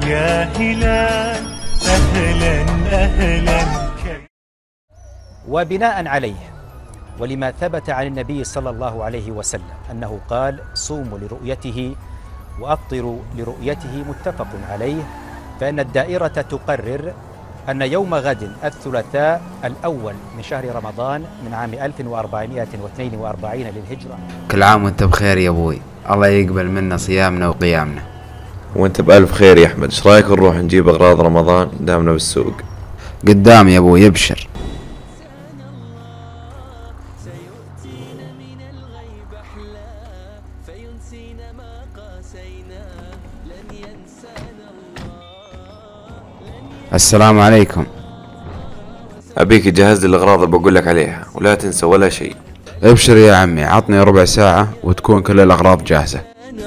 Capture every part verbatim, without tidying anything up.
يا هلال أهلا أهلا. وبناء عليه ولما ثبت عن النبي صلى الله عليه وسلم أنه قال: صوموا لرؤيته وأفطروا لرؤيته، متفق عليه، فإن الدائرة تقرر أن يوم غد الثلاثاء الأول من شهر رمضان من عام ألف وأربعمائة واثنين وأربعين للهجرة. كل عام وانت بخير يا ابوي، الله يقبل منا صيامنا وقيامنا. وانت بألف خير يا أحمد. ايش رايك نروح نجيب أغراض رمضان دامنا بالسوق؟ قدام يا ابوي، ابشر. السلام عليكم. أبيك تجهز لي الأغراض اللي بقول لك عليها ولا تنسى ولا شيء. ابشر يا عمي، عطني ربع ساعة وتكون كل الأغراض جاهزة.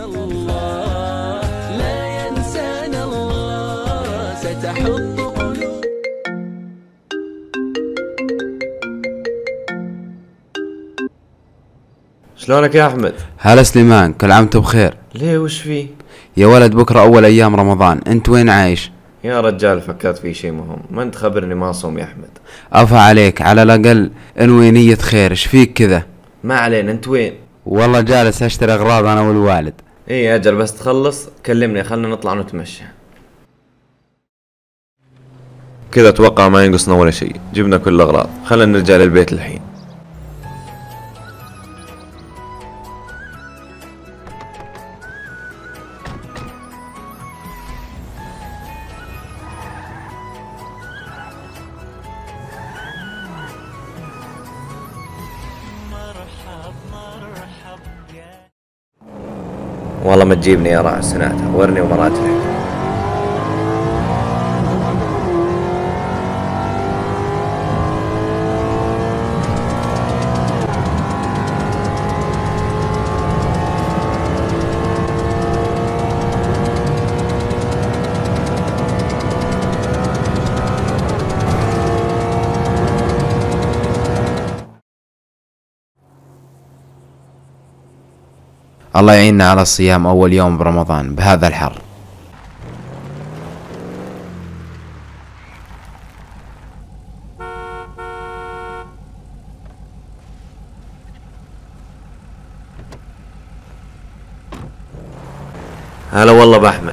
شلونك يا أحمد؟ هلا سليمان، كل عام وانت بخير. ليه وش فيه؟ يا ولد بكرة أول أيام رمضان، انت وين عايش؟ يا رجال فكرت في شيء مهم، ما انت خبرني ما صوم يا أحمد. أفا عليك، على الأقل انوي نية خير، ايش فيك كذا؟ ما علينا، انت وين؟ والله جالس اشتري أغراض أنا والوالد. ايه أجل بس تخلص كلمني، خلنا نطلع نتمشى. كذا أتوقع ما ينقصنا ولا شيء، جبنا كل الأغراض، خلنا نرجع للبيت الحين. والله ما تجيبني يا راعي السناتها، ورني ومراتلك. الله يعيننا على الصيام أول يوم برمضان بهذا الحر. هلا والله بأحمد.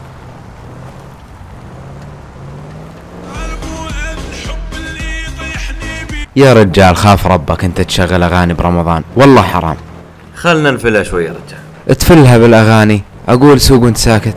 يا رجال خاف ربك، انت تشغل أغاني برمضان والله حرام. خلنا نفلها شوي يا رجال. تفلها بالأغاني، أقول سوق وانت ساكت.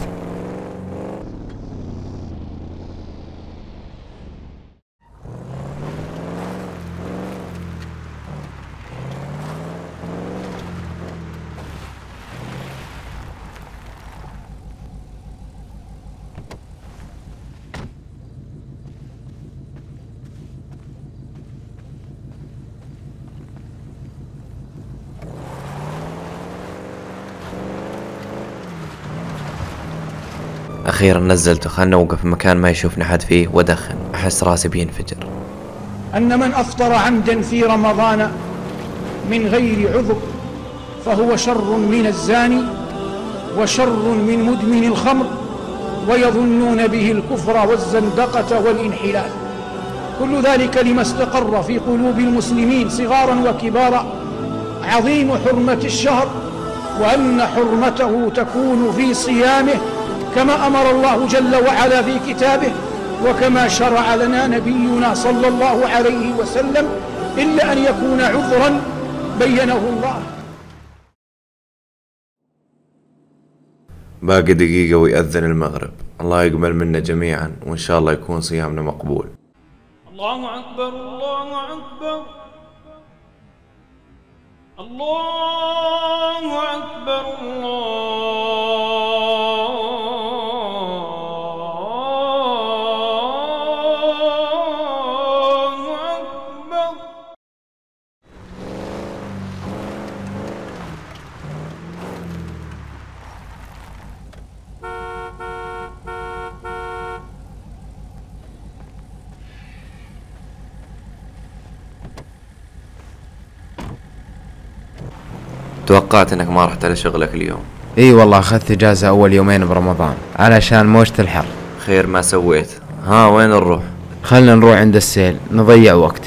أخيرا نزلته، خلنا نوقف في مكان ما يشوفني حد فيه وأدخن، أحس راسي بينفجر. أن من أفطر عمدا في رمضان من غير عذر فهو شر من الزاني وشر من مدمن الخمر، ويظنون به الكفر والزندقة والانحلال. كل ذلك لما استقر في قلوب المسلمين صغارا وكبارا عظيم حرمة الشهر، وأن حرمته تكون في صيامه كما أمر الله جل وعلا في كتابه، وكما شرع لنا نبينا صلى الله عليه وسلم، إلا أن يكون عذرا بينه الله. باقي دقيقة ويأذن المغرب، الله يقبل منا جميعا وإن شاء الله يكون صيامنا مقبول. الله أكبر الله أكبر الله أكبر الله أكبر. توقعت انك ما رحت على شغلك اليوم. اي والله اخذت اجازة اول يومين برمضان علشان موجة الحر. خير ما سويت. ها وين نروح؟ خلنا نروح عند السيل نضيع وقت.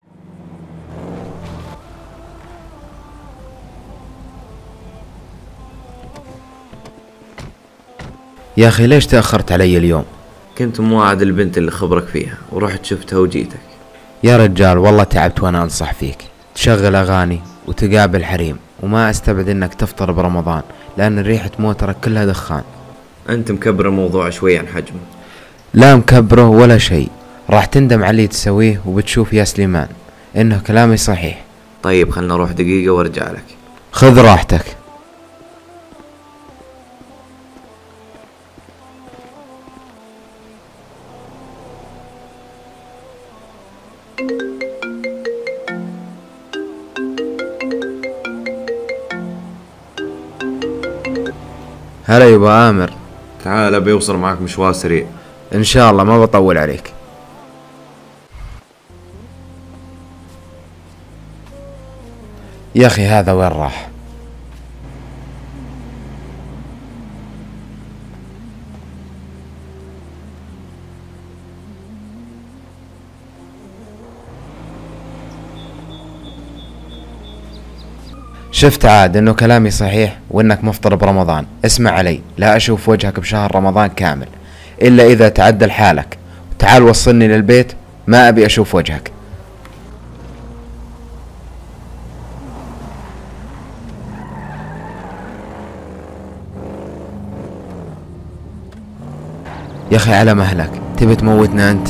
يا اخي ليش تأخرت علي اليوم؟ كنت مواعد البنت اللي خبرك فيها ورحت شفتها وجيتك. يا رجال والله تعبت وانا انصح فيك، تشغل اغاني وتقابل حريم، وما استبعد انك تفطر برمضان لان ريحة موترك كلها دخان. انت مكبر الموضوع شوي عن حجمه. لا مكبره ولا شيء، راح تندم على اللي تسويه وبتشوف يا سليمان انه كلامي صحيح. طيب خلنا نروح دقيقة وارجع لك. خذ راحتك. هلا يبا آمر. تعال ابي اوصل معك مشوار سريع. ان شاء الله ما بطول عليك. يا اخي هذا وين راح؟ شفت عاد انه كلامي صحيح وانك مفطر برمضان. اسمع علي، لا اشوف وجهك بشهر رمضان كامل الا اذا تعدل حالك. تعال وصلني للبيت، ما ابي اشوف وجهك. يا اخي على مهلك، تبي تموتنا انت؟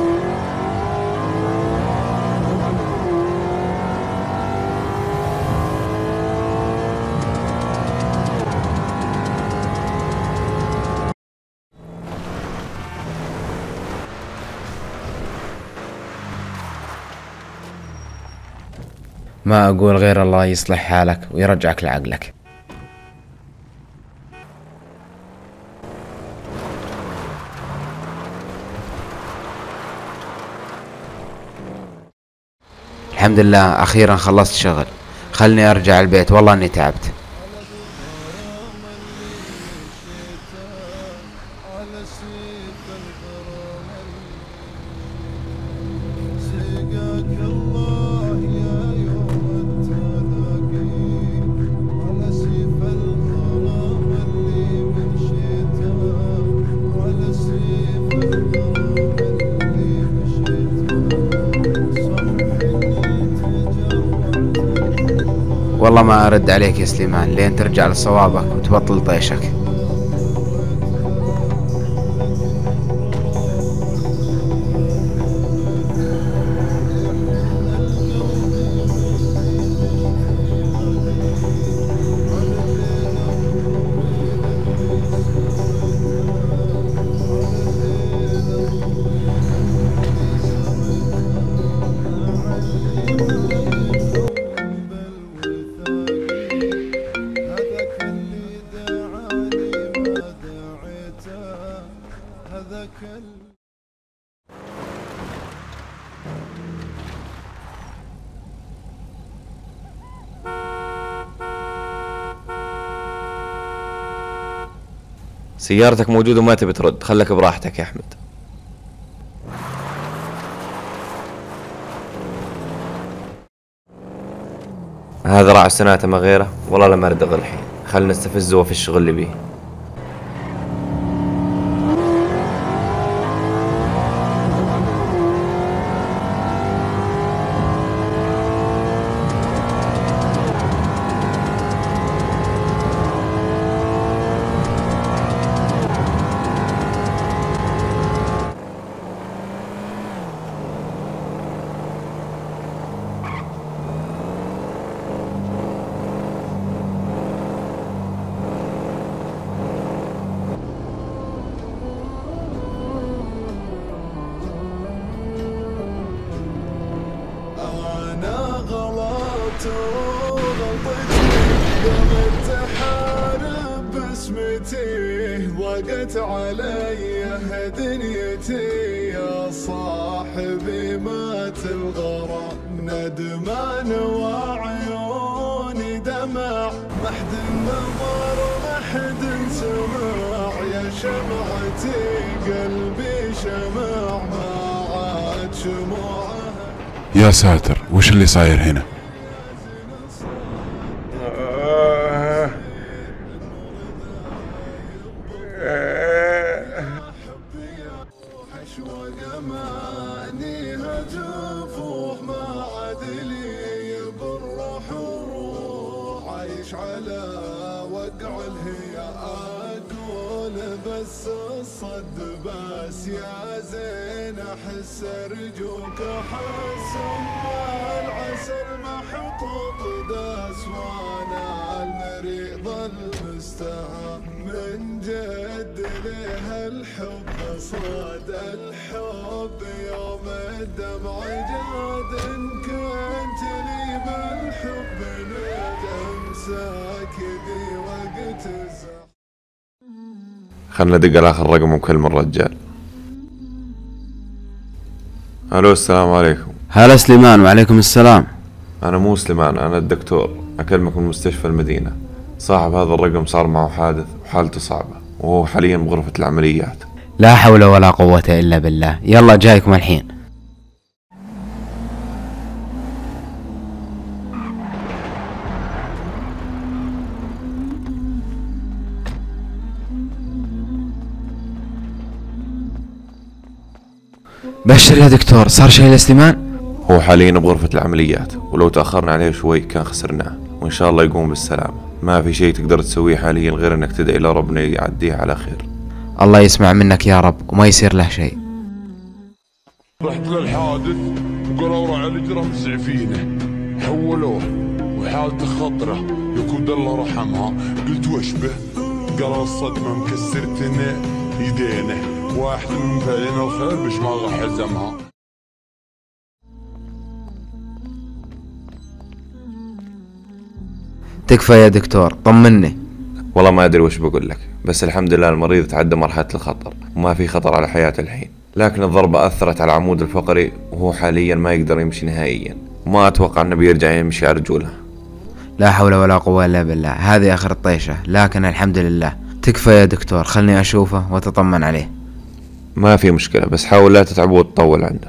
ما أقول غير الله يصلح حالك ويرجعك لعقلك. الحمد لله أخيرا خلصت شغل. خلني أرجع البيت والله أني تعبت. والله ما أرد عليك يا سليمان لين ترجع لصوابك وتبطل طيشك. سيارتك موجودة وما تبي ترد، خلك براحتك يا أحمد. هذا راعي سناته ما غيره، والله لما ردغ الحين، خلنا نستفزه في الشغل اللي بيه. ضاقت علي دنيتي يا صاحبي مات الغرام ندمان وعيوني دمع محد النظر قلبي شمع ما عاد شموعه. يا ساتر وش اللي صاير هنا؟ على وقع الهيا اقول بس الصد بس يا زين احس ارجوك احس العسل محطوط داس وانا المريض المستهان من جد له الحب صاد الحب يوم الدمع جاد ان كنت لي بالحب ندم ساكدي وقت الزحف. خلنا ندق على اخر رقم ومكلم الرجال. الو السلام عليكم. هلا سليمان. وعليكم السلام. انا مو سليمان، انا الدكتور، اكلمك من مستشفى المدينة. صاحب هذا الرقم صار معه حادث وحالته صعبة وهو حاليا بغرفة العمليات. لا حول ولا قوة الا بالله. يلا جايكم الحين. بشر يا دكتور، صار شيء لسليمان؟ هو حاليا بغرفة العمليات ولو تأخرنا عليه شوي كان خسرناه، وإن شاء الله يقوم بالسلامة. ما في شيء تقدر تسويه حاليا غير إنك تدعي لربنا يعديه على خير. الله يسمع منك يا رب وما يصير له شيء. رحت للحادث وقالوا روح على الجرح مسعفينه، حولوه وحالته خطرة يكون الله رحمها. قلت وش به؟ قالوا الصدمة مكسرتنا يدينه، واحد من فعلنا الخير بش ما راح حزمها. تكفى يا دكتور، طمني. والله ما أدري وش بقول لك، بس الحمد لله المريض تعدى مرحلة الخطر وما في خطر على حياته الحين، لكن الضربة أثرت على العمود الفقري وهو حاليا ما يقدر يمشي نهائيا، وما أتوقع أنه بيرجع يمشي على رجوله. لا حول ولا قوة إلا بالله، هذه آخر الطيشة، لكن الحمد لله. تكفى يا دكتور، خلني أشوفه وتطمن عليه. ما في مشكلة، بس حاول لا تتعبه وتطول عنده.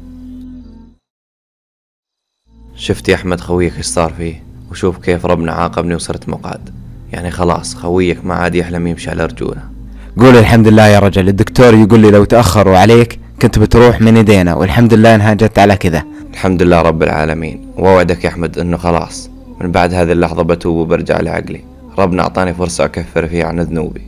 شفت يا أحمد خويك ايش صار فيه، وشوف كيف ربنا عاقبني وصرت مقعد. يعني خلاص خويك ما عاد يحلم يمشي على رجوله. قول الحمد لله يا رجل. الدكتور يقول لي لو تأخروا عليك كنت بتروح من ايدينا، والحمد لله انها جت على كذا. الحمد لله رب العالمين. ووعدك يا أحمد انه خلاص من بعد هذه اللحظة بتوب وبرجع لعقلي. ربنا أعطاني فرصة أكفر فيها عن ذنوبي.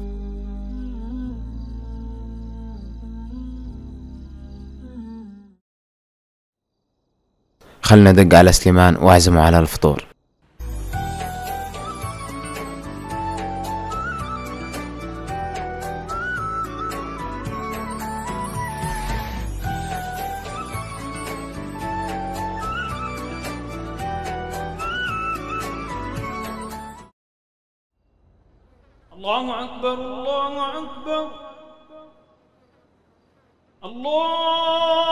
خلنا ندق على سليمان واعزمه على الفطور. الله أكبر الله أكبر الله